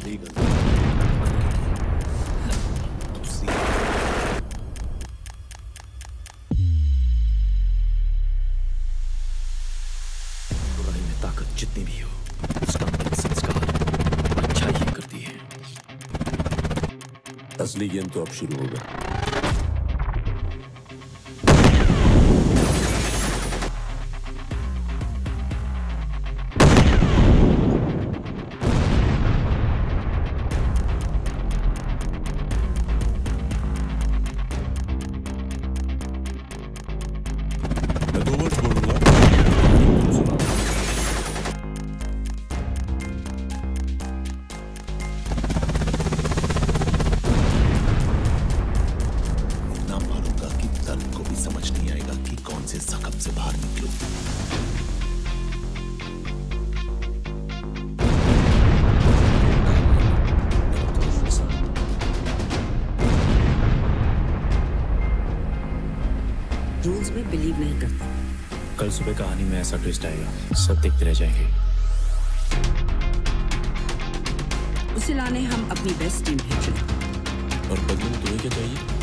पहली गलती बुराई में ताकत जितनी भी हो, उसका अंतिम संस्कार अच्छा ही करती है। असली गेम तो अब शुरू होगा। मैं 2 वर्ड बोलूंगा, तुम सुनाओ। इतना मारूंगा कि दर्द को भी समझ नहीं आएगा कि कौन से जख्म से बाहर निकलूं। रूल्स में बिलीव नहीं करता। कल सुबह कहानी में ऐसा ट्विस्ट आएगा, सब देखते रह जाएंगे। उसे लाने हम अपनी बेस्ट टीम भेजें। और बदले में तुम्हें क्या चाहिए?